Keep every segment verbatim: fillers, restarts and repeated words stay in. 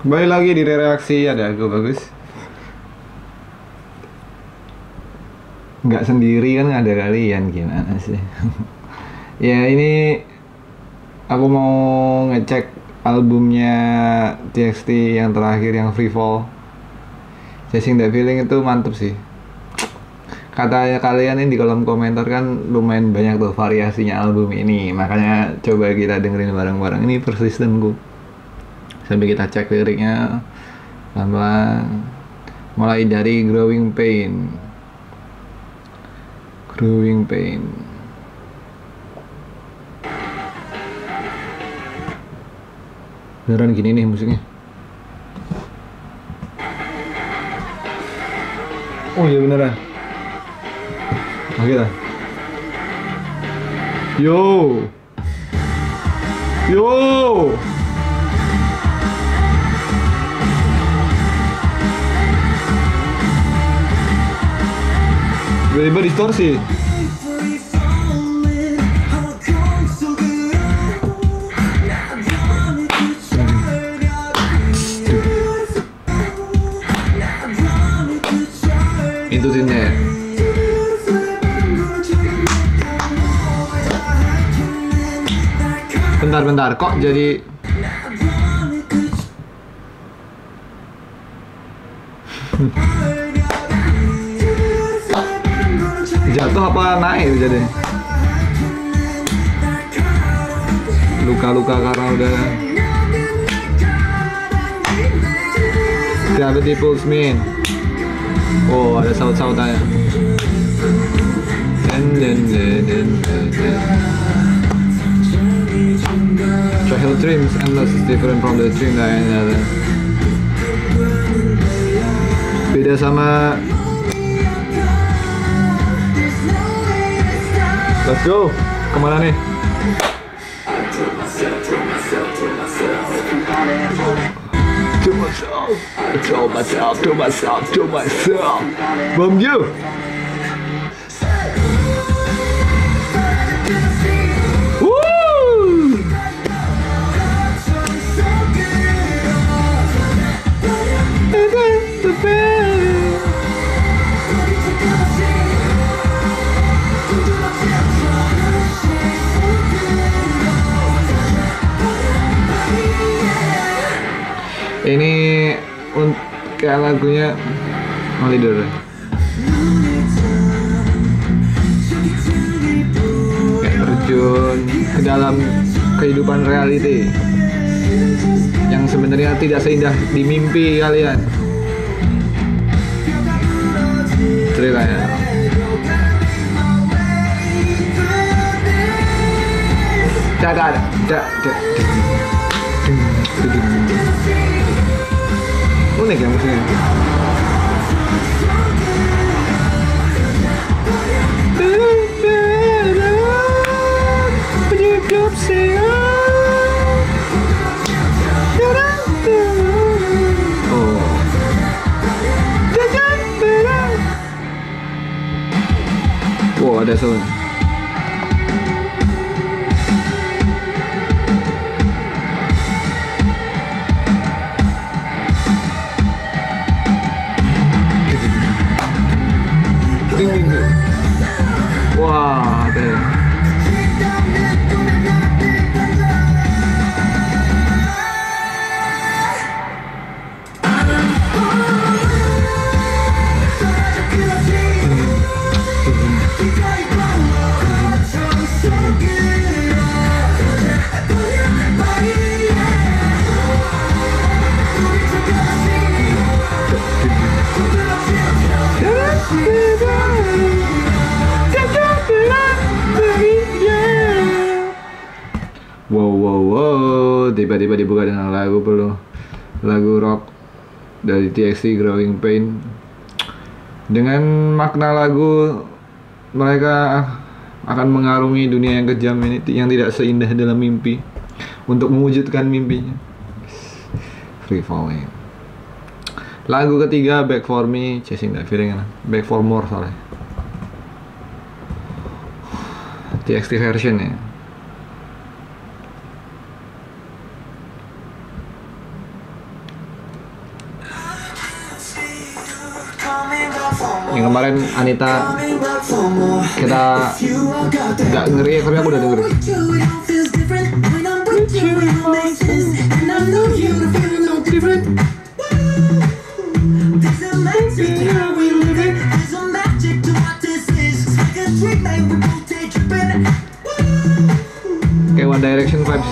Kembali lagi di reaksi, ada aku bagus. Nggak sendiri kan, ada kalian, gimana sih? Ya ini aku mau ngecek albumnya T X T yang terakhir, yang Free Fall. Chasing That Feeling itu mantep sih. Katanya kalian ini di kolom komentar kan lumayan banyak tuh variasinya album ini, makanya coba kita dengerin bareng-bareng. Ini persistenku. Sampai kita cek liriknya pelan-pelan. Mulai dari Growing Pain. Growing Pain. Beneran gini nih musiknya. Oh iya beneran. Oke lah. Yo. Yo. Tiba-tiba distorsi. Itu sini. Bentar-bentar, kok jadi jatuh apa naik jadi luka-luka karena udah Gravity Pulls Me In. Oh, ada saut-sautannya. Trail Dreams Endless is different from the dream that I had. Beda sama Let's go. Kemana nih? To myself, to myself, to myself, to myself. Bum you. Woo! Ini untuk kayak lagunya oh, leader. Kayak terjun ke dalam kehidupan reality yang sebenarnya tidak seindah di mimpi kalian. Ceritanya. Dadah, dadah, dadah. Unik ya musiknya. Oh. Wow, ada sound. Wah, ada. Wow wow wow, tiba-tiba dibuka dengan lagu perlu lagu rock dari T X T, Growing Pain. Dengan makna lagu, mereka akan mengarungi dunia yang kejam ini, yang tidak seindah dalam mimpi, untuk mewujudkan mimpinya. Free Falling. Lagu ketiga, Back For Me, Chasing That Feeling. Back For More soalnya. T X T version ya. kemarin Anita kita nggak ngeri ya, tapi aku udah denger. Kayak One Direction vibes.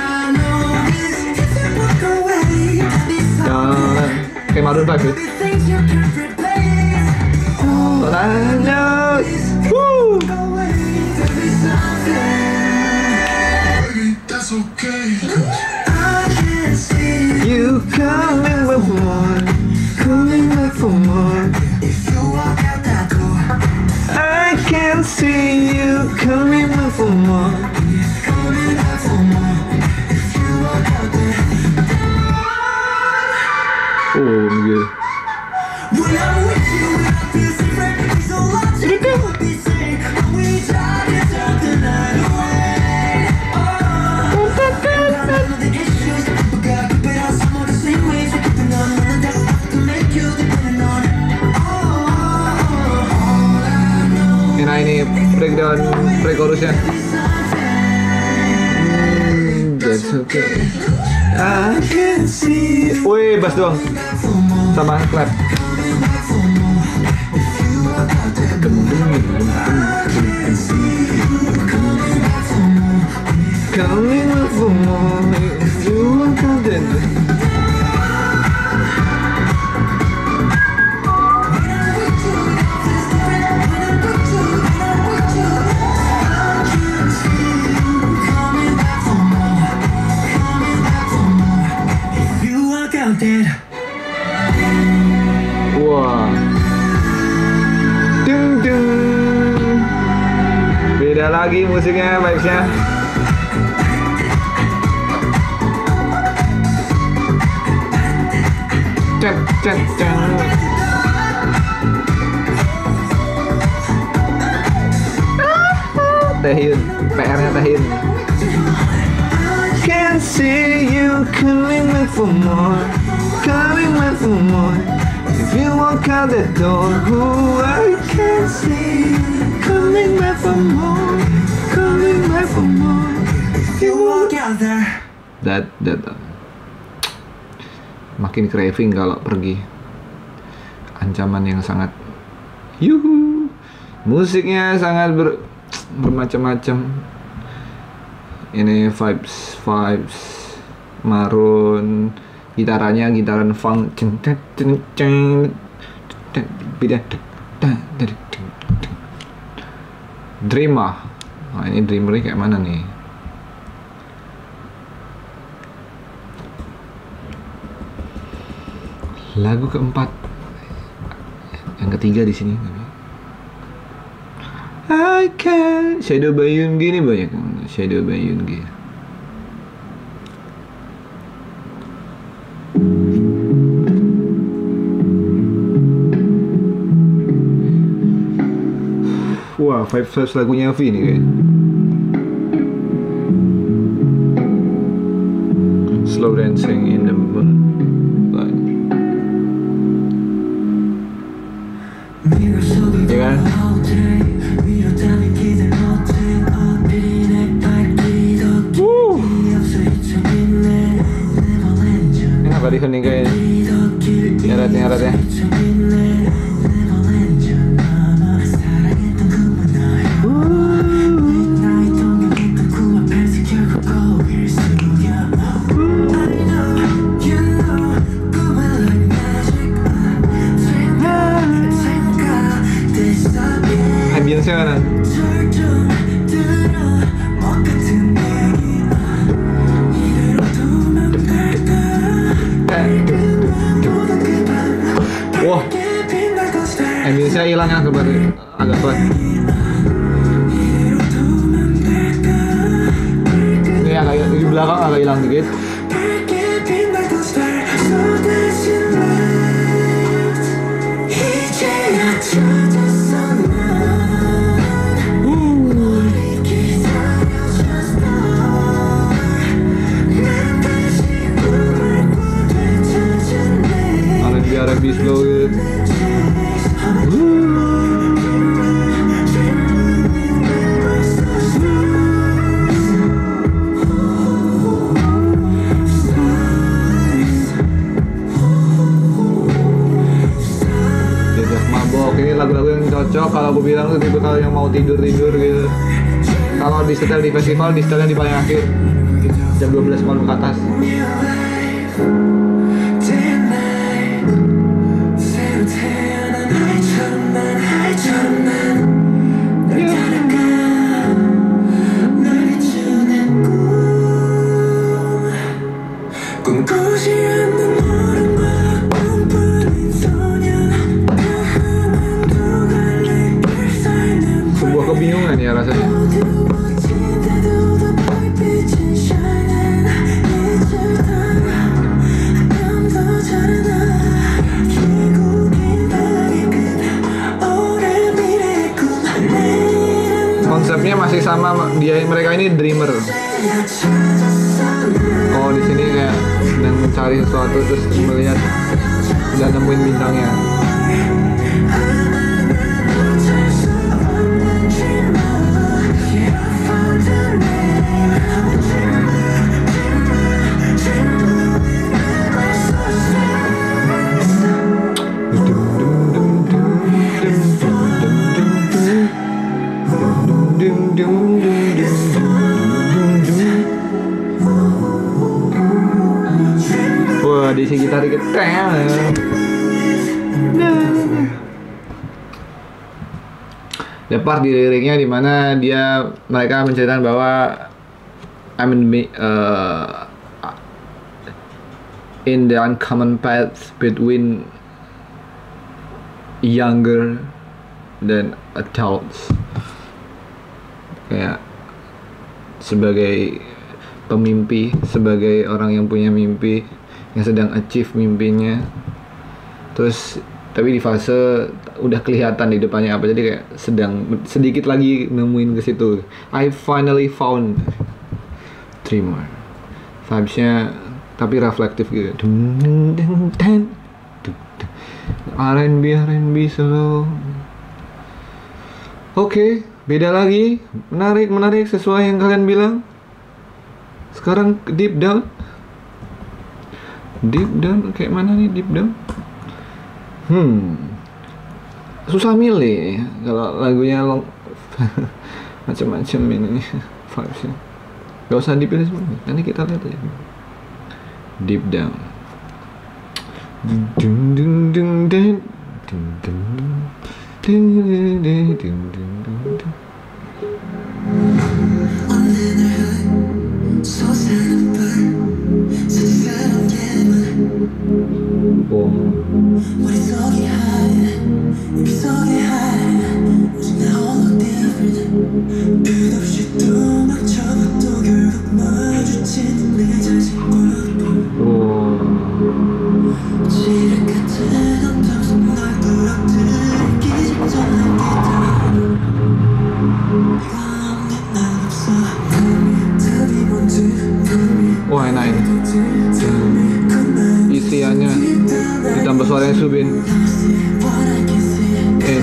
Dan kayak Maroon five ya. But I know, woo. You coming back for more, coming back for more. I can see you coming back for more. Oh, good. Nah ini breakdown pre-chorusnya. Mm, that's okay. I can see. Wih, bass doang sama clap. Coming up for more, you want content. Wah, dung dung, beda lagi musiknya, vibes-nya. Cek cek cek. Taehyun, P R-nya Taehyun. Can see you coming back for more, coming back for more. If you walk out the door, oh, I can see you coming back for more, coming back for more. If you walk out there, that that. that. Makin craving kalau pergi. Ancaman yang sangat yuhu. Musiknya sangat ber, bermacam-macam. Ini vibes vibes Maroon, gitarannya gitaran funk. Dreamer. Nah, ini Dreamer kayak mana nih? Lagu keempat, yang ketiga di sini. I can Shadow by Yoongi, ini banyak Shadow by Yoongi. Wah, five five lagunya V nih kayak. Slow dancing in the moonlight. Ya kan? Wuh. Ini apa di hening kayak nyarat-nyaratnya. Ambience-nya kan? Wah, ambience-nya hilang ya, agak agak pelan. Ini agak di belakang agak hilang dikit. R and B slow gitu. bilang tuh tipe kalau yang mau tidur tidur gitu. Kalau di setel di festival, di setelnya di paling akhir jam dua belas malam ke atas. Sebuah kebingungan ya rasanya. Konsepnya masih sama, dia mereka ini dreamer. Oh, di sini kayak sedang mencari sesuatu terus melihat udah nemuin bintangnya. Wah, di sini gitar dikit. Ada part di liriknya di mana dia mereka menceritakan bahwa I mean uh, in the uncommon path between younger than adults, kayak sebagai pemimpi, sebagai orang yang punya mimpi, yang sedang achieve mimpinya, terus tapi di fase udah kelihatan di depannya apa, jadi kayak sedang sedikit lagi nemuin ke situ. I finally found dreamer, vibesnya tapi reflektif gitu. R and B R and B slow. Oke, okay, beda lagi, menarik menarik sesuai yang kalian bilang. Sekarang deep down, deep down kayak mana nih deep down? Hmm, susah milih kalau lagunya long macam-macam ini vibesnya. Gak usah dipilih semua, nanti kita lihat aja. Deep down. Dung dung dung dung dung dung dung dung dung. Oh. Wah, enak ini. Isiannya ditambah suaranya Subin. Eh,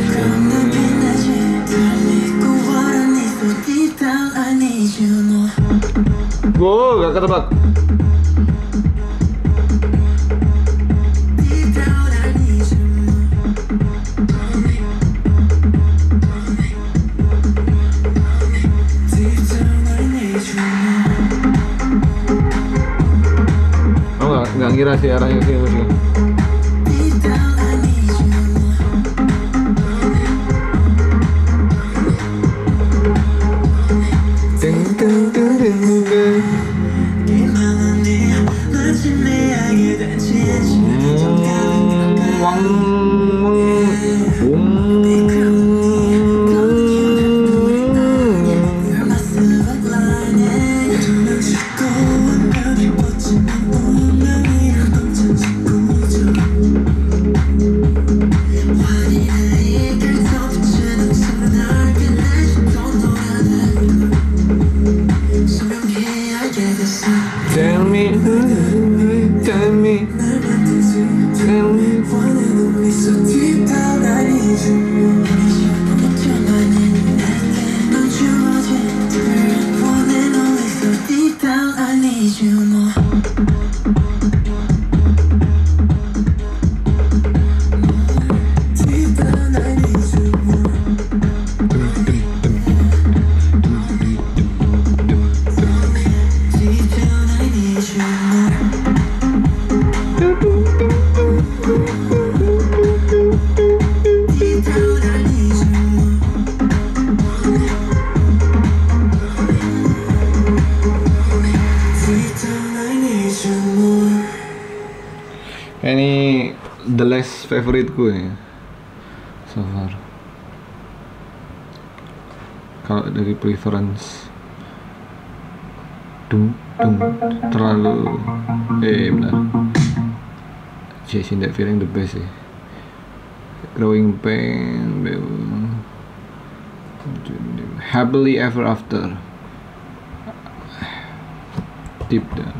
wow, gak ketebak. Oh, gak ngira sih arahnya sih musiknya. the last favoriteku nih so far. Kalau dari preference, dung dung terlalu eh benar. Chasing that feeling the best sih. Growing pain, happily ever after, deep down.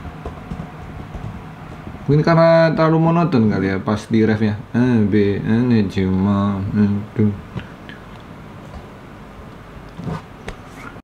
Mungkin karena terlalu monoton kali ya pas di refnya. A B N cuma